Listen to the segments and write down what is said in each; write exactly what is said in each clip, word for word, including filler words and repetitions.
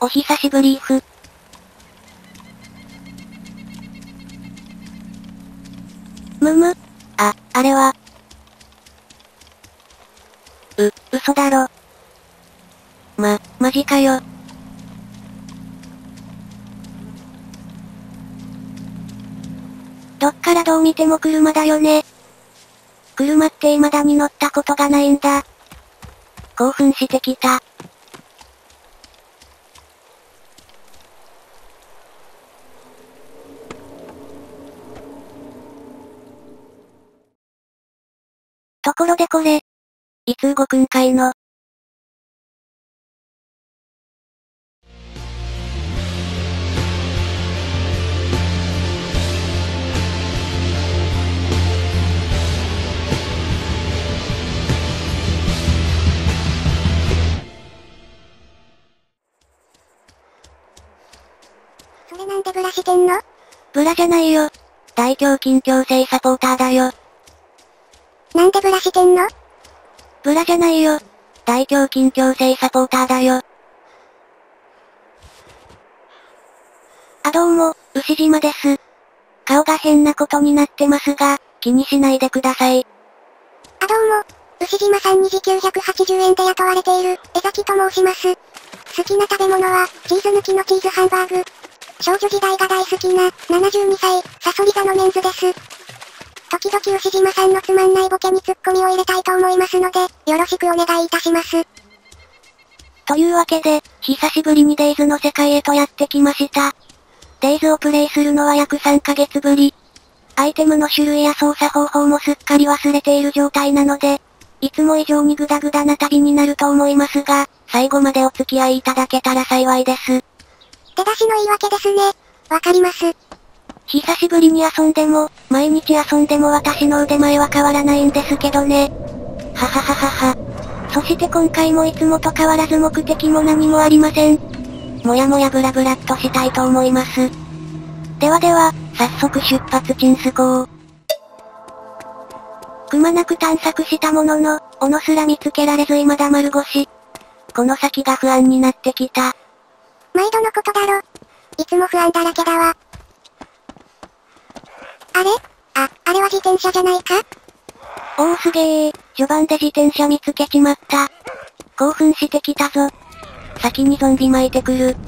お久しぶりーふ。むむ。あ、あれは。う、嘘だろ。ま、マジかよ。どっからどう見ても車だよね。車って未だに乗ったことがないんだ。興奮してきた。ところでこれ、いつ動くんかいの。 それなんでブラしてんの？ ブラじゃないよ。大胸筋矯正サポーターだよ。 なんでブラしてんの？ ブラじゃないよ。大胸筋矯正サポーターだよ。あどうも、牛島です。顔が変なことになってますが、気にしないでください。 あどうも、牛島さんに時給ひゃくはちじゅうえんで雇われている、江崎と申します。好きな食べ物は、チーズ抜きのチーズハンバーグ。少女時代が大好きな、ななじゅうにさい、サソリ座のメンズです。時々牛島さんのつまんないボケにツッコミを入れたいと思いますので、よろしくお願いいたします。 というわけで、久しぶりにデイズの世界へとやってきました。デイズをプレイするのは約さんかげつぶり。アイテムの種類や操作方法もすっかり忘れている状態なので、いつも以上にグダグダな旅になると思いますが、最後までお付き合いいただけたら幸いです。 出だしの言い訳ですね。わかります。 久しぶりに遊んでも、毎日遊んでも私の腕前は変わらないんですけどね。ははははは。そして今回もいつもと変わらず目的も何もありません。もやもやブラブラっとしたいと思います。ではでは、早速出発チンスコー。くまなく探索したものの、斧すら見つけられず未だ丸腰。この先が不安になってきた。 毎度のことだろ。いつも不安だらけだわ。あれ？あ、あれは自転車じゃないか？ おおすげー、序盤で自転車見つけちまった。興奮してきたぞ。先にゾンビ巻いてくる。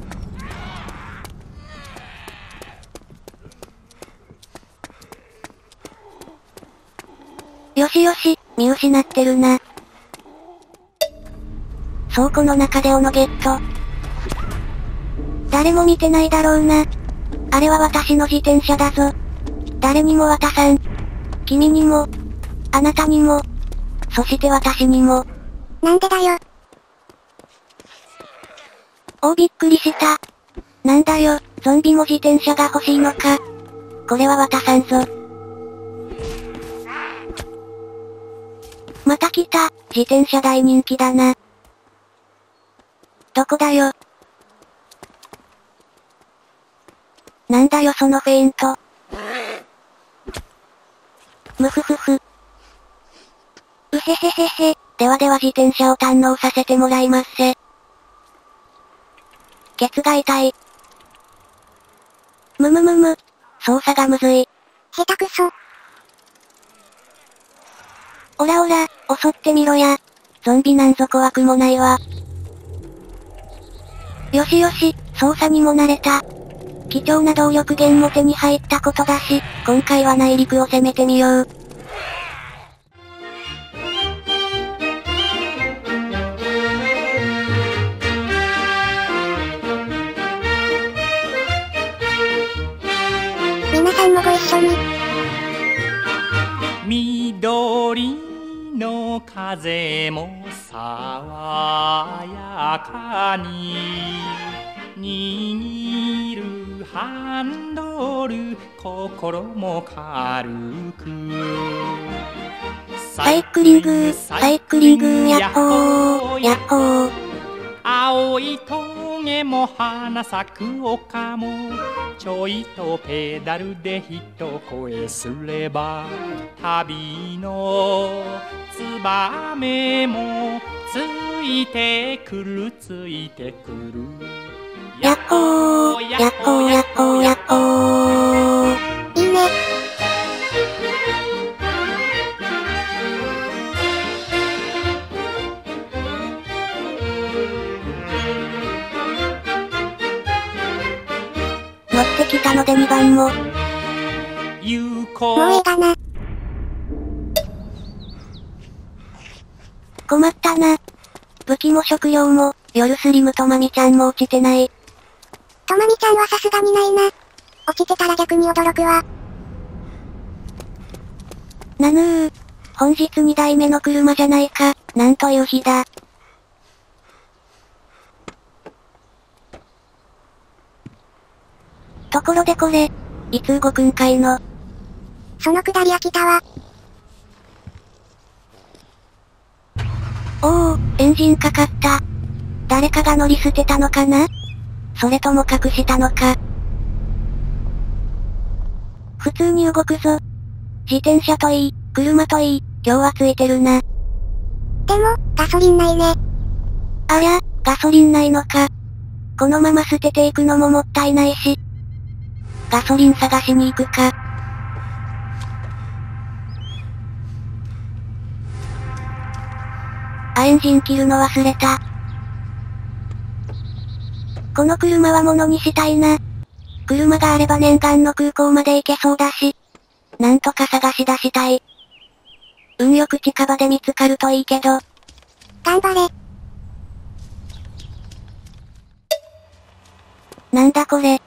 よしよし、見失ってるな。倉庫の中で斧ゲット。誰も見てないだろうな。あれは私の自転車だぞ。誰にも渡さん。君にも。あなたにも。そして私にも。 なんでだよ。 おーびっくりした。なんだよ、ゾンビも自転車が欲しいのか。これは渡さんぞ。また来た、自転車大人気だな。どこだよ。なんだよそのフェイント。むふふふ。うへへへへ、ではでは自転車を堪能させてもらいますせ。ケツが痛い。むむむむ。操作がむずい。 下手くそ。 オラオラ、襲ってみろや。ゾンビなんぞ怖くもないわ。よしよし、操作にも慣れた。貴重な動力源も手に入ったことだし、今回は内陸を攻めてみよう。 皆さんもご一緒に。 緑の風も爽やかに握るハンドル、心も軽く。 サイクリング、サイクリング、ヤッホー、ヤッホー。 青いトゲも花咲く丘もちょいとペダルで一声すれば旅のツバメもついてくるついてくるやっほーやっほーやっほーやっほー。 いいね。 乗ってきたのでにばんも。 有効もうええかな。 困ったな。武器も食料も、夜スリムとまみちゃんも落ちてない。 とまみちゃんはさすがにないな。落ちてたら逆に驚くわ。 なぬー。本日にだいめの車じゃないか、なんという日だ。ところでこれ、いつ動くんかいの。 そのくだり飽きたわ。 おお、エンジンかかった。誰かが乗り捨てたのかな？それとも隠したのか。普通に動くぞ。自転車といい、車といい、今日はついてるな。 でも、ガソリンないね。 ありゃ、ガソリンないのか。このまま捨てていくのももったいないし。ガソリン探しに行くか。あ、エンジン切るの忘れた。この車は物にしたいな。車があれば念願の空港まで行けそうだし。なんとか探し出したい。運よく近場で見つかるといいけど。 頑張れ。 なんだこれ。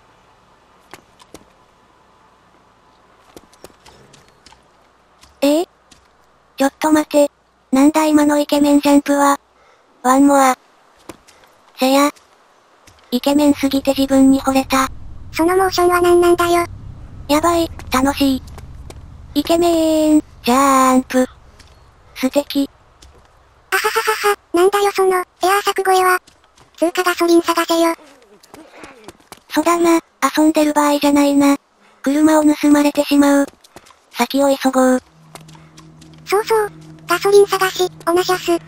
えー、ちょっと待て。なんだ今のイケメンジャンプは。ワンモア。せや。イケメンすぎて自分に惚れた。 そのモーションは何なんだよ。 やばい、楽しい。イケメーン、ジャーンプ。素敵。 あはははは、なんだよその、エアー作声は。つうかガソリン探せよ。 そだな、遊んでる場合じゃないな。車を盗まれてしまう。先を急ごう。 そうそう、ガソリン探し、おなしゃす。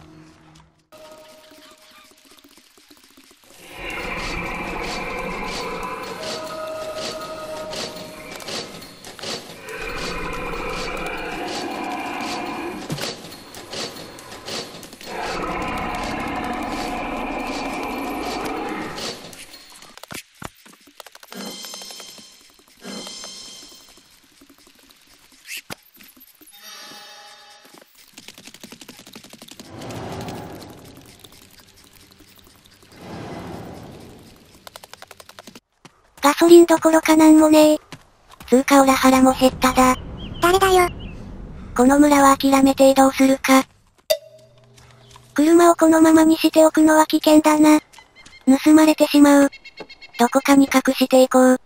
ガソリンどころかなんもねえ。つうかオラ腹も減っただ。 誰だよ。 この村は諦めて移動するか。車をこのままにしておくのは危険だな。盗まれてしまう。どこかに隠していこう。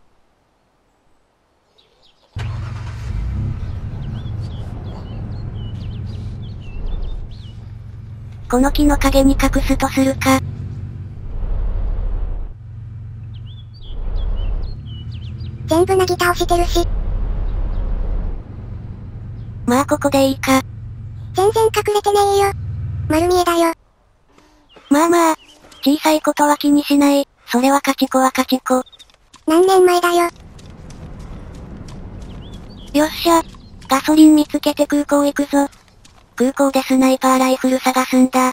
この木の陰に隠すとするか。 全部なぎ倒してるし。 まあここでいいか。 全然隠れてねえよ。丸見えだよ。 まあまあ、小さいことは気にしない。それはカチコはカチコ。 何年前だよ。 よっしゃ。ガソリン見つけて空港行くぞ。空港でスナイパーライフル探すんだ。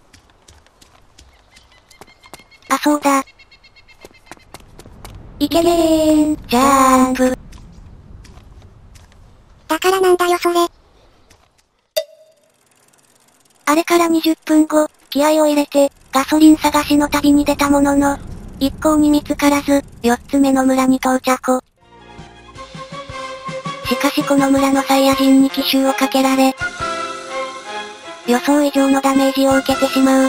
あ、そうだ。イケメーン、ジャンプ。 だからなんだよそれ。 あれからにじゅっぷんご、気合を入れて、ガソリン探しの旅に出たものの、一向に見つからず、四つ目の村に到着。しかしこの村のサイヤ人に奇襲をかけられ、予想以上のダメージを受けてしまう。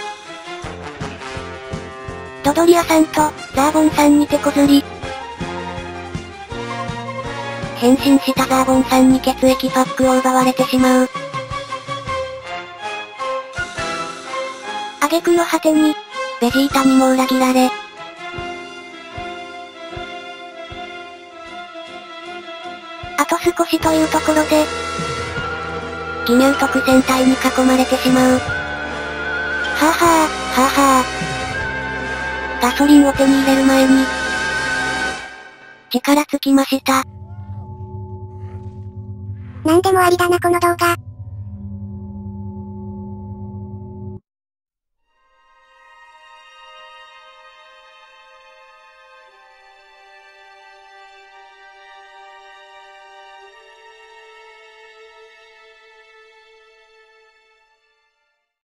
ドドリアさんと、ザーボンさんに手こずり。変身したザーボンさんに血液パックを奪われてしまう。挙句の果てに、 ベジータにも裏切られ。あと少しというところで、奇妙特戦隊に囲まれてしまう。はぁはぁ、はぁはぁ。ガソリンを手に入れる前に、力尽きました。 なんでもありだなこの動画。